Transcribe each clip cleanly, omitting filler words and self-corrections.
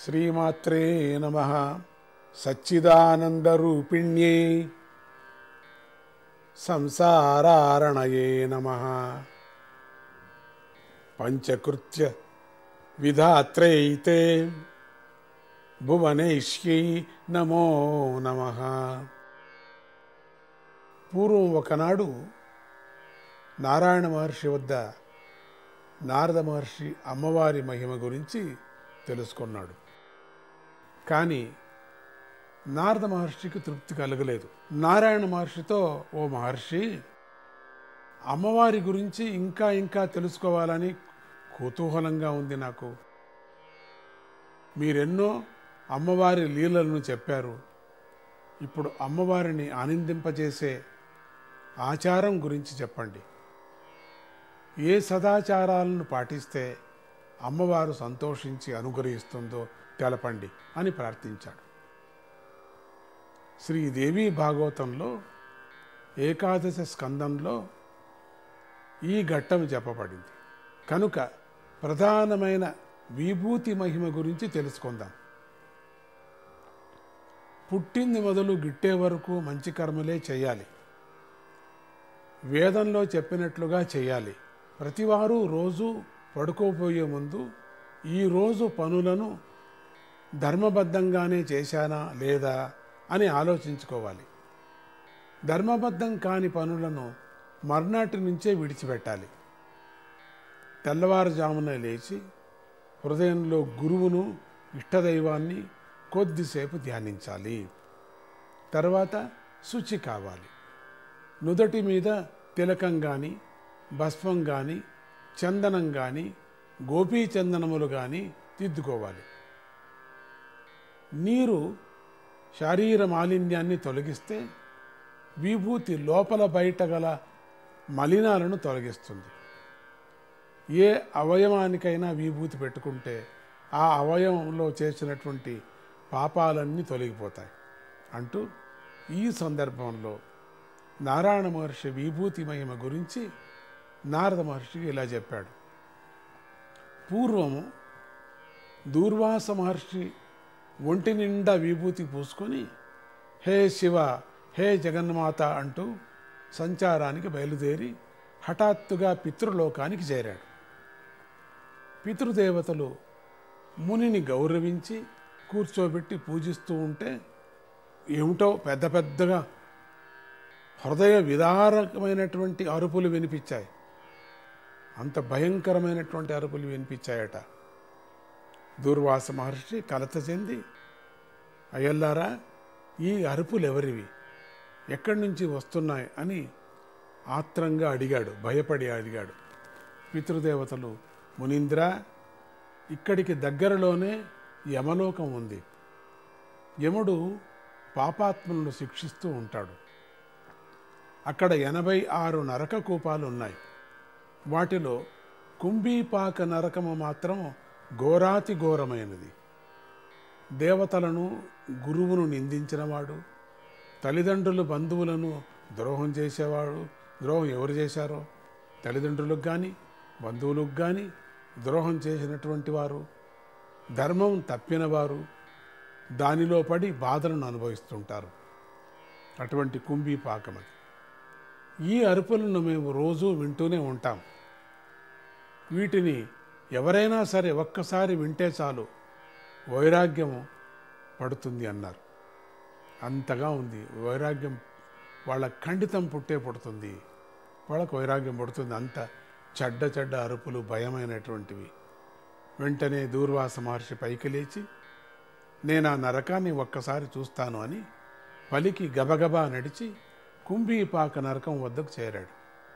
శ్రీమాత్రే నమః. సచ్చిదానందరూపిణ్యే సంసారారణయే నమః. పంచకృత్య విధాత్రైతే భువనేశ్యై నమో నమః. పూర్వం ఒకనాడు నారాయణ మహర్షి వద్ద నారద మహర్షి అమ్మవారి మహిమ గురించి తెలుసుకున్నాడు. కానీ నారద మహర్షికి తృప్తి కలగలేదు. నారాయణ మహర్షితో, ఓ మహర్షి, అమ్మవారి గురించి ఇంకా ఇంకా తెలుసుకోవాలని కుతూహలంగా ఉంది నాకు. మీరెన్నో అమ్మవారి లీలలను చెప్పారు. ఇప్పుడు అమ్మవారిని ఆనందింపజేసే ఆచారం గురించి చెప్పండి. ఏ సదాచారాలను పాటిస్తే అమ్మవారు సంతోషించి అనుగ్రహిస్తుందో తెలపండి అని ప్రార్థించాడు. శ్రీ దేవి భాగవతంలో ఏకాదశ స్కందంలో ఈ ఘట్టం చెప్పబడింది. కనుక ప్రధానమైన విభూతి మహిమ గురించి తెలుసుకుందాం. పుట్టింది మొదలు గిట్టే వరకు మంచి కర్మలే చేయాలి. వేదంలో చెప్పినట్లుగా చేయాలి. ప్రతివారు రోజు పడుకోబోయే ముందు ఈరోజు పనులను ధర్మబద్ధంగానే చేశానా లేదా అని ఆలోచించుకోవాలి. ధర్మబద్ధం కాని పనులను మర్నాటి నుంచే విడిచిపెట్టాలి. తెల్లవారుజామున లేచి హృదయంలో గురువును, ఇష్టదైవాన్ని కొద్దిసేపు ధ్యానించాలి. తర్వాత శుచి కావాలి. నుదటి మీద తిలకం కానీ, భస్మం కానీ, చందనం కానీ, గోపీ చందనములు కానీ దిద్దుకోవాలి. నీరు శారీర మాలిన్యాన్ని తొలగిస్తే విభూతి లోపల బయట గల మలినాలను తొలగిస్తుంది. ఏ అవయవానికైనా విభూతి పెట్టుకుంటే ఆ అవయవంలో చేసినటువంటి పాపాలన్నీ తొలగిపోతాయి అంటూ ఈ సందర్భంలో నారాయణ మహర్షి విభూతి మహిమ గురించి నారద మహర్షికి ఇలా చెప్పాడు. పూర్వము దూర్వాస మహర్షి ఒంటి నిండా విభూతి పూసుకొని హే శివ, హే జగన్మాత అంటూ సంచారానికి బయలుదేరి హఠాత్తుగా పితృలోకానికి చేరాడు. పితృదేవతలు మునిని గౌరవించి కూర్చోబెట్టి పూజిస్తూ ఉంటే ఏమిటో పెద్ద పెద్దగా హృదయ విదారకమైనటువంటి అరుపులు వినిపించాయి. అంత భయంకరమైనటువంటి అరుపులు వినిపించాయట. దూర్వాస మహర్షి కలత చెంది, అయ్యల్లారా, ఈ అరుపులు ఎవరివి, ఎక్కడి నుంచి వస్తున్నాయి అని ఆత్రంగా అడిగాడు, భయపడి అడిగాడు. పితృదేవతలు, మునీంద్ర, ఇక్కడికి దగ్గరలోనే యమలోకం ఉంది. యముడు పాపాత్మలను శిక్షిస్తూ ఉంటాడు. అక్కడ 86 నరక కూపాలు ఉన్నాయి. వాటిలో కుంభీపాక నరకము మాత్రం ఘోరాతి ఘోరమైనది. దేవతలను, గురువును నిందించినవాడు, తల్లిదండ్రులు, బంధువులను ద్రోహం చేసేవాడు. ద్రోహం ఎవరు చేశారో, తల్లిదండ్రులకు కానీ బంధువులకు కానీ ద్రోహం చేసినటువంటి వారు, ధర్మం తప్పినవారు దానిలో పడి బాధలను అనుభవిస్తుంటారు. అటువంటి కుంభీపాకం అది. ఈ అరుపులను మేము రోజూ వింటూనే ఉంటాం. వీటిని ఎవరైనా సరే ఒక్కసారి వింటే చాలు వైరాగ్యం పడుతుంది అన్నారు. అంతగా ఉంది వైరాగ్యం. వాళ్ళ ఖండితం పుడుతుంది, వాళ్ళకు వైరాగ్యం పడుతుంది. అంత చెడ్డ చెడ్డ అరుపులు, భయమైనటువంటివి. వెంటనే దూర్వాస మహర్షి పైకి లేచి, నేను ఆ నరకాన్ని ఒక్కసారి చూస్తాను అని పలికి గబగబా నడిచి కుంభీపాక నరకం వద్దకు చేరాడు.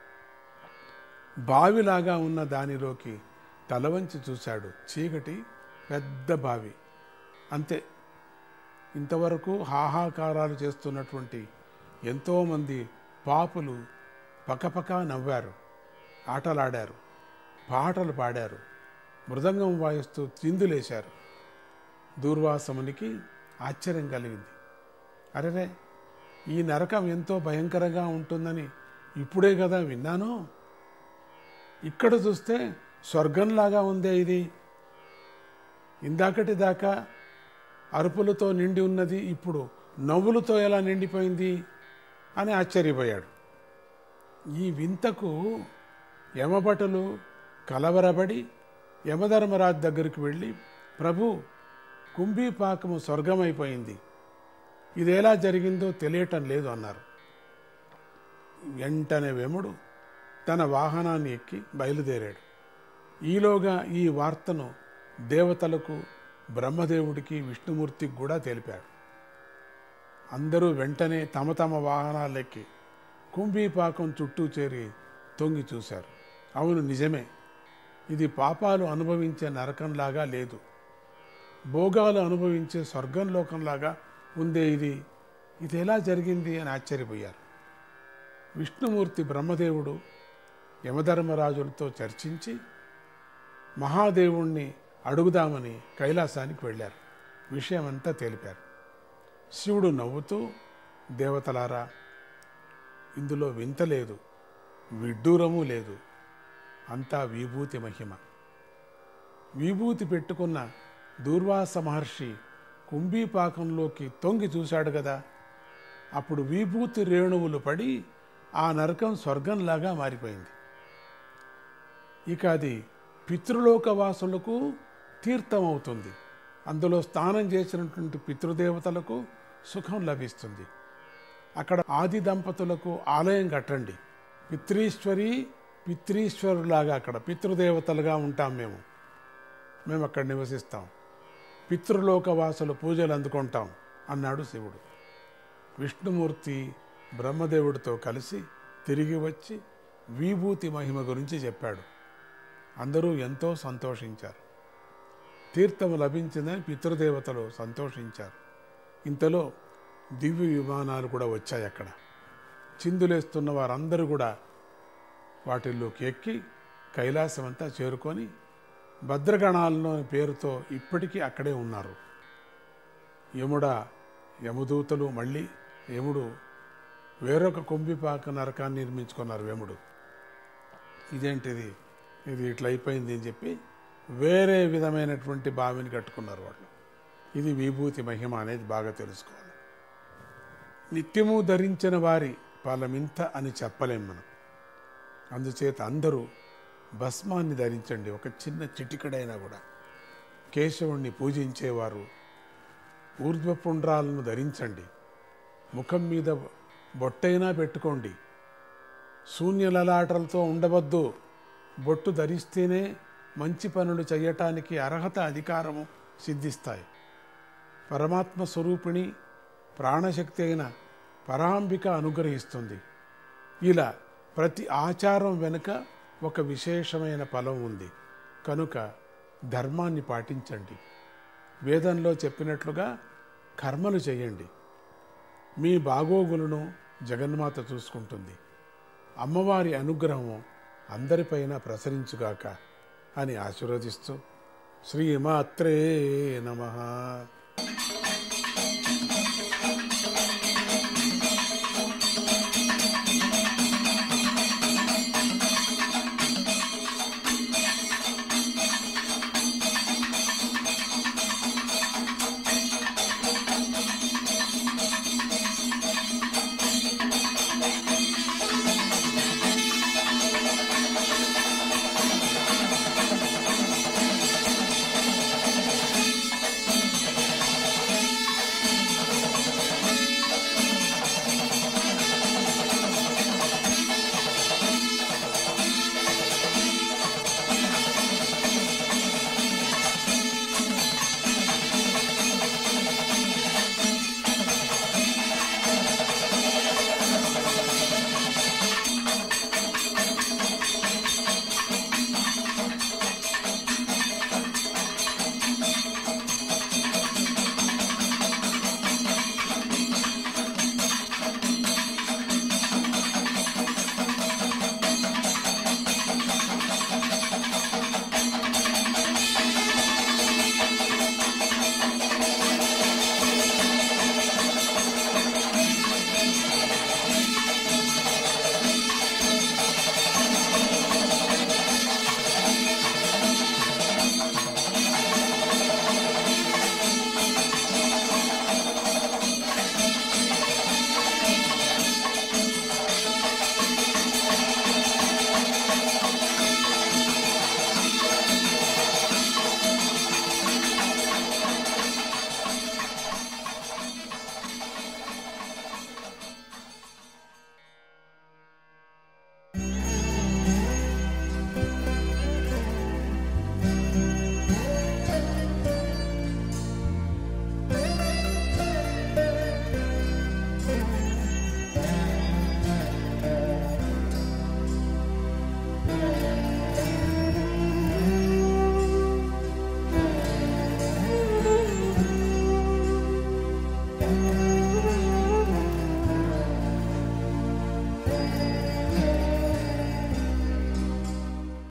బావిలాగా ఉన్న దానిలోకి తలవంచి చూశాడు. చీకటి, పెద్ద బావి, అంతే. ఇంతవరకు హాహాకారాలు చేస్తున్నటువంటి ఎంతోమంది పాపులు పకపక నవ్వారు, ఆటలాడారు, పాటలు పాడారు, మృదంగం వాయిస్తూ చిందులేశారు. దూర్వాసమునికి ఆశ్చర్యం కలిగింది. అరెరే, ఈ నరకం ఎంతో భయంకరంగా ఉంటుందని ఇప్పుడే కదా విన్నాను. ఇక్కడ చూస్తే స్వర్గంలాగా ఉందే ఇది. ఇందాకటి దాకా అరుపులతో నిండి ఉన్నది ఇప్పుడు నవ్వులతో ఎలా నిండిపోయింది అని ఆశ్చర్యపోయాడు. ఈ వింతకు యమభటులు కలవరబడి యమధర్మరాజు దగ్గరికి వెళ్ళి, ప్రభు, కుంభీపాకము స్వర్గమైపోయింది, ఇది ఎలా జరిగిందో తెలియటం లేదు అన్నారు. వెంటనే యముడు తన వాహనాన్ని ఎక్కి బయలుదేరాడు. ఈలోగా ఈ వార్తను దేవతలకు, బ్రహ్మదేవుడికి, విష్ణుమూర్తికి కూడా తెలిపాడు. అందరూ వెంటనే తమ తమ వాహనాలెక్కి కుంభీపాకం చుట్టూ చేరి తొంగి చూశారు. అవును, నిజమే, ఇది పాపాలు అనుభవించే నరకంలాగా లేదు, భోగాలు అనుభవించే స్వర్గంలోకంలాగా ఉందే, ఇది ఎలా జరిగింది అని ఆశ్చర్యపోయారు. విష్ణుమూర్తి, బ్రహ్మదేవుడు యమధర్మరాజులతో చర్చించి మహాదేవుణ్ణి అడుగుదామని కైలాసానికి వెళ్ళారు. విషయమంతా తెలిపారు. శివుడు నవ్వుతూ, దేవతలారా, ఇందులో వింత లేదు, విడ్డూరము లేదు, అంతా విభూతి మహిమ. విభూతి పెట్టుకున్న దూర్వాస మహర్షి కుంభీపాకంలోకి తొంగి చూశాడు కదా, అప్పుడు విభూతి రేణువులు పడి ఆ నరకం స్వర్గంలాగా మారిపోయింది. ఇక అది పితృలోకవాసులకు తీర్థం అవుతుంది. అందులో స్నానం చేసినటువంటి పితృదేవతలకు సుఖం లభిస్తుంది. అక్కడ ఆది దంపతులకు ఆలయం కట్టండి. పితృశ్వరి, పితృశ్వరులాగా అక్కడ పితృదేవతలుగా ఉంటాం మేము అక్కడ నివసిస్తాం, పితృలోకవాసుల పూజలు అందుకుంటాం అన్నాడు శివుడు. విష్ణుమూర్తి బ్రహ్మదేవుడితో కలిసి తిరిగి వచ్చి విభూతి మహిమ గురించి చెప్పాడు. అందరూ ఎంతో సంతోషించారు. తీర్థం లభించిందని పితృదేవతలు సంతోషించారు. ఇంతలో దివ్య విమానాలు కూడా వచ్చాయి. అక్కడ చిందులేస్తున్న వారందరూ కూడా వాటిల్లోకి ఎక్కి కైలాసం అంతా చేరుకొని భద్రగణాలను పేరుతో ఇప్పటికీ అక్కడే ఉన్నారు. యమదూతలు మళ్ళీ యముడు వేరొక కుంభీపాక నరకాన్ని నిర్మించుకున్నారు. యముడు ఇదేంటిది, ఇది ఇట్లా అయిపోయింది అని చెప్పి వేరే విధమైనటువంటి బావిని కట్టుకున్నారు వాళ్ళు. ఇది విభూతి మహిమ అనేది బాగా తెలుసుకోవాలి. నిత్యము ధరించిన వారి ఫలమింత అని చెప్పలేం మనం. అందుచేత అందరూ భస్మాన్ని ధరించండి, ఒక చిన్న చిటికడైనా కూడా. కేశవుణ్ణి పూజించేవారు ఊర్ధ్వపుండ్రాలను ధరించండి, ముఖం మీద బొట్టైనా పెట్టుకోండి. శూన్యలలాటలతో ఉండవద్దు. బొట్టు ధరిస్తేనే మంచి పనులు చేయటానికి అర్హత, అధికారము సిద్ధిస్తాయి. పరమాత్మ స్వరూపిణి, ప్రాణశక్తి అయిన పరాంబిక అనుగ్రహిస్తుంది. ఇలా ప్రతి ఆచారం వెనుక ఒక విశేషమైన ఫలం ఉంది. కనుక ధర్మాన్ని పాటించండి. వేదంలో చెప్పినట్లుగా కర్మలు చేయండి. మీ బాగోగులను జగన్మాత చూసుకుంటుంది. అమ్మవారి అనుగ్రహం అందరిపైన ప్రసరించుగాక అని ఆశీర్వదిస్తూ శ్రీమాత్రే నమః.